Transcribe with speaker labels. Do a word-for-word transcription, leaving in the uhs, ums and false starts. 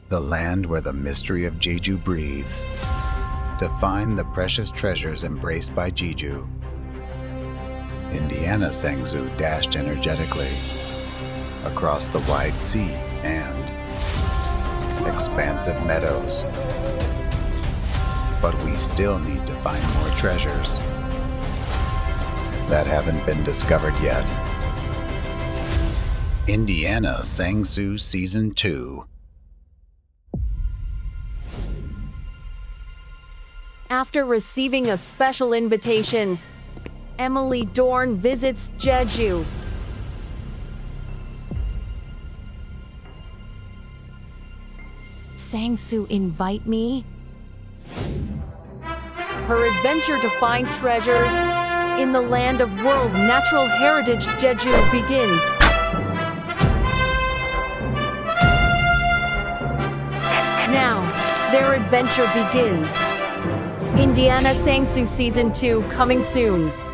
Speaker 1: the land where the mystery of Jeju breathes. To find the precious treasures embraced by Jeju, Indiana Sangsu dashed energetically across the wide sea and expansive meadows. But we still need to find more treasures that haven't been discovered yet. Indiana Sangsu Season two.
Speaker 2: After receiving a special invitation, Emily Dorn visits Jeju. Sangsu invite me? Her adventure to find treasures in the land of world natural heritage Jeju begins. Now, their adventure begins. Indiana Sangsu Season two coming soon.